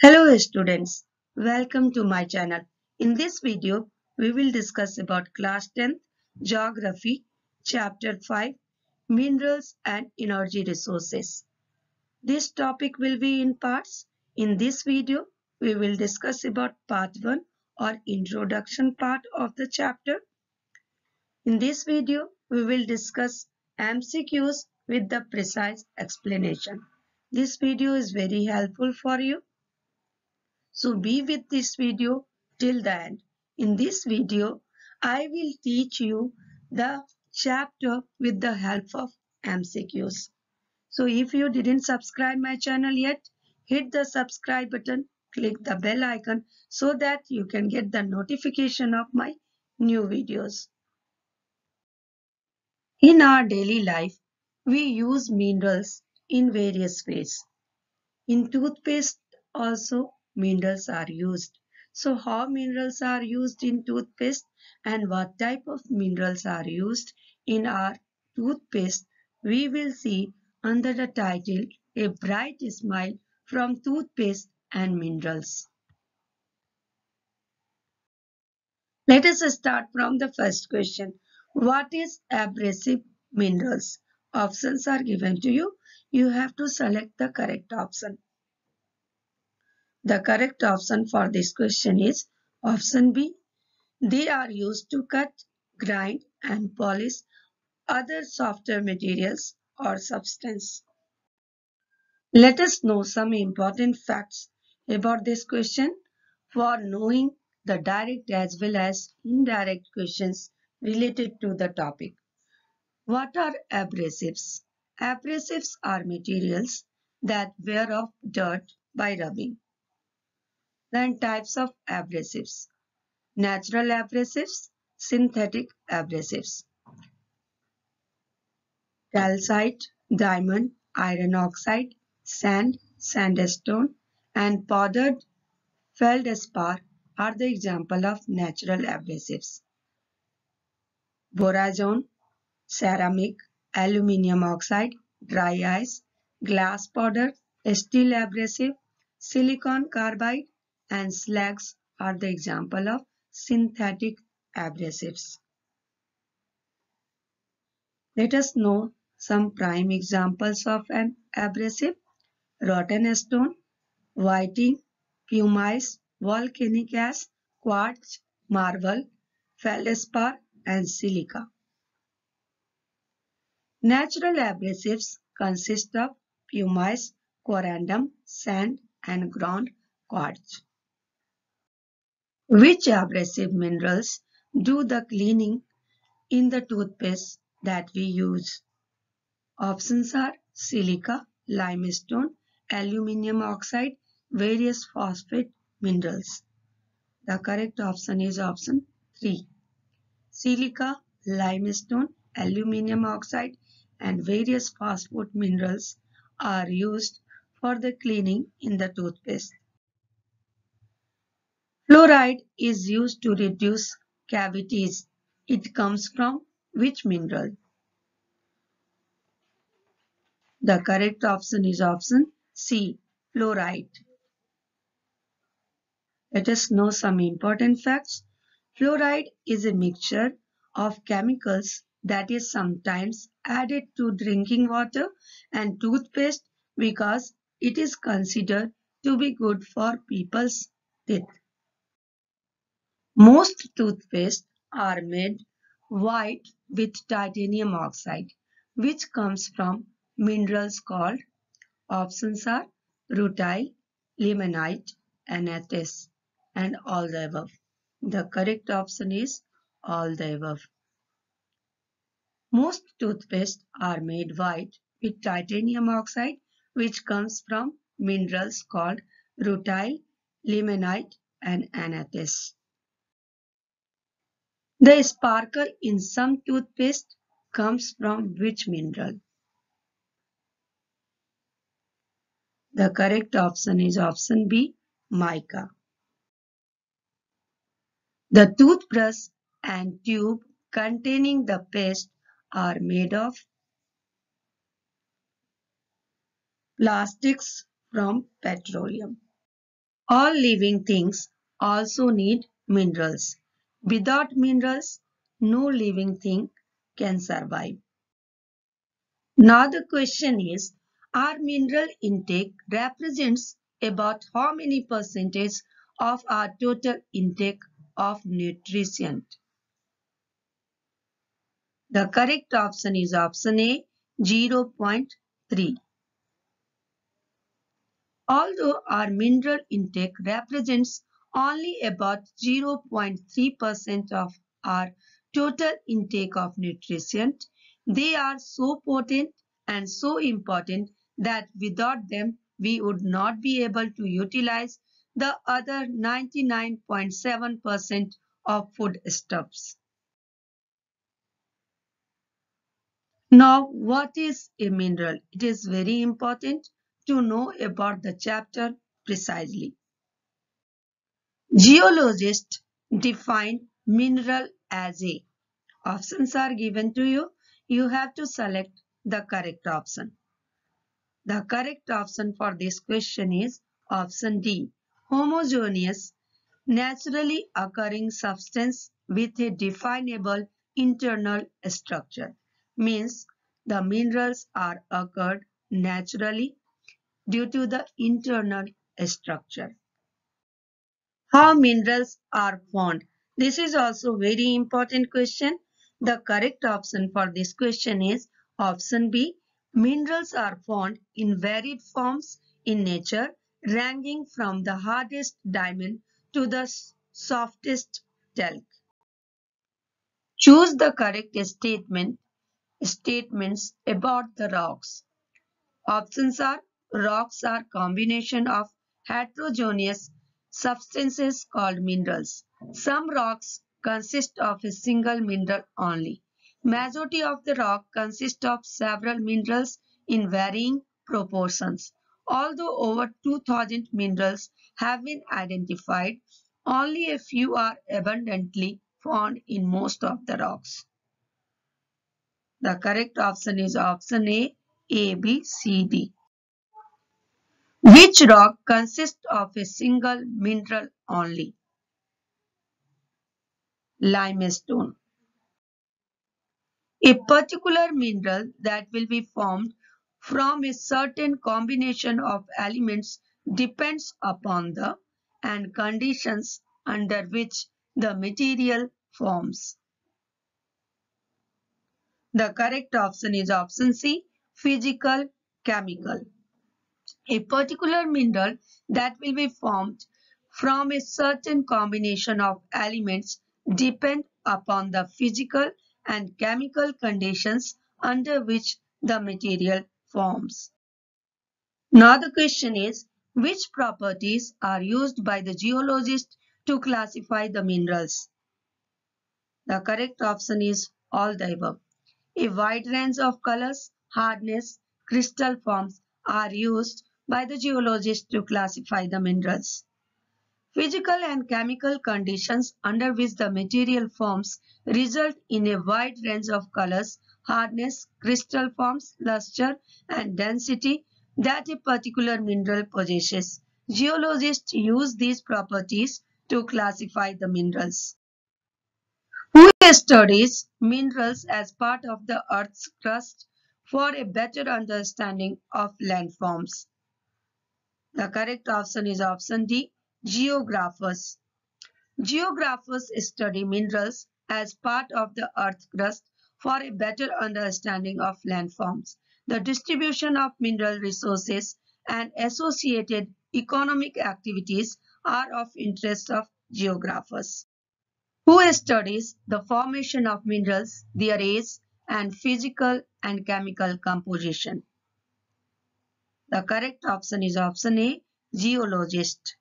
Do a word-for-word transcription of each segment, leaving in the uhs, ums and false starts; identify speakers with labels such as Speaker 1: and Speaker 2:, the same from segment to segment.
Speaker 1: Hello students, welcome to my channel. In this video, we will discuss about class tenth Geography, Chapter five, Minerals and Energy Resources. This topic will be in parts. In this video, we will discuss about part one or introduction part of the chapter. In this video, we will discuss M C Qs with the precise explanation. This video is very helpful for you. So be with this video till the end. In this video, I will teach you the chapter with the help of M C Qs. So if you didn't subscribe my channel yet, hit the subscribe button, click the bell icon so that you can get the notification of my new videos. In our daily life, we use minerals in various ways. In toothpaste also minerals are used. So how minerals are used in toothpaste and what type of minerals are used in our toothpaste we will see under the title A Bright Smile from Toothpaste and Minerals. Let us start from the first question. What is abrasive minerals? Options are given to you. You have to select the correct option. The correct option for this question is option B. They are used to cut, grind and polish other softer materials or substance. Let us know some important facts about this question for knowing the direct as well as indirect questions related to the topic. What are abrasives? Abrasives are materials that wear off dirt by rubbing. Then types of abrasives. Natural abrasives, synthetic abrasives. Calcite, diamond, iron oxide, sand, sandstone, and powdered feldspar are the example of natural abrasives. Borazone, ceramic, aluminium oxide, dry ice, glass powder, steel abrasive, silicon carbide, and slags are the example of synthetic abrasives. Let us know some prime examples of an abrasive: rotten stone, whiting, pumice, volcanic ash, quartz, marble, feldspar, and silica. Natural abrasives consist of pumice, corundum, sand, and ground quartz. Which abrasive minerals do the cleaning in the toothpaste that we use? Options are silica, limestone, aluminium oxide, various phosphate minerals. The correct option is option three. Silica, limestone, aluminium oxide, and various phosphate minerals are used for the cleaning in the toothpaste. Fluoride is used to reduce cavities. It comes from which mineral? The correct option is option C, fluoride. Let us know some important facts. Fluoride is a mixture of chemicals that is sometimes added to drinking water and toothpaste because it is considered to be good for people's teeth. Most toothpaste are made white with titanium oxide, which comes from minerals called. Options are rutile, limonite, anatase, and all the above. The correct option is all the above. Most toothpaste are made white with titanium oxide, which comes from minerals called rutile, limonite, and anatase. The sparkle in some toothpaste comes from which mineral? The correct option is option B, mica. The toothbrush and tube containing the paste are made of plastics from petroleum. All living things also need minerals. Without minerals, no living thing can survive. Now the question is, our mineral intake represents about how many percentage of our total intake of nutrition? The correct option is option A, zero point three. Although our mineral intake represents only about zero point three percent of our total intake of nutrition, they are so potent and so important that without them we would not be able to utilize the other ninety-nine point seven percent of foodstuffs. Now, what is a mineral? It is very important to know about the chapter precisely. Geologists define mineral as a. Options are given to you. You have to select the correct option. The correct option for this question is option D. Homogeneous, naturally occurring substance with a definable internal structure. Means the minerals are occurred naturally due to the internal structure. How minerals are formed? This is also very important question. The correct option for this question is option B. Minerals are found in varied forms in nature, ranging from the hardest diamond to the softest talc. Choose the correct statement statements about the rocks. Options are rocks are combination of heterogeneous substances called minerals. Some rocks consist of a single mineral only. Majority of the rock consists of several minerals in varying proportions. Although over two thousand minerals have been identified, only a few are abundantly found in most of the rocks. The correct option is option A, A, B, C, D. Which rock consists of a single mineral only? Limestone. A particular mineral that will be formed from a certain combination of elements depends upon the and conditions under which the material forms. The correct option is option C, physical chemical. A particular mineral that will be formed from a certain combination of elements depend upon the physical and chemical conditions under which the material forms. Now the question is, which properties are used by the geologist to classify the minerals? The correct option is all the above. A wide range of colors, hardness, crystal forms are used by the geologist to classify the minerals. Physical and chemical conditions under which the material forms result in a wide range of colors, hardness, crystal forms, luster, and density that a particular mineral possesses. Geologists use these properties to classify the minerals. Who studies minerals as part of the Earth's crust for a better understanding of landforms? The correct option is option D, geographers. Geographers study minerals as part of the Earth's crust for a better understanding of landforms. The distribution of mineral resources and associated economic activities are of interest of geographers. Who studies the formation of minerals, their age, and physical and chemical composition? The correct option is option A, geologist.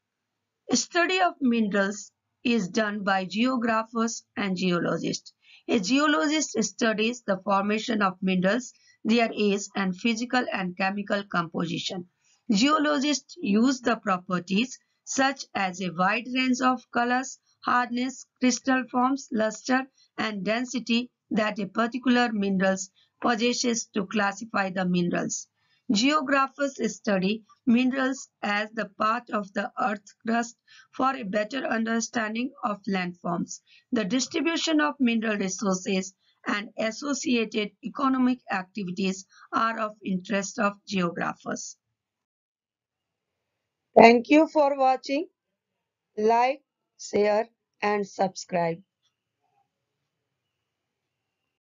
Speaker 1: Study of minerals is done by geographers and geologists. A geologist studies the formation of minerals, their age, and physical and chemical composition. Geologists use the properties such as a wide range of colors, hardness, crystal forms, luster, and density that a particular mineral possesses to classify the minerals. Geographers study minerals as the part of the Earth's crust for a better understanding of landforms. The distribution of mineral resources and associated economic activities are of interest of geographers. Thank you for watching. Like, share, and subscribe.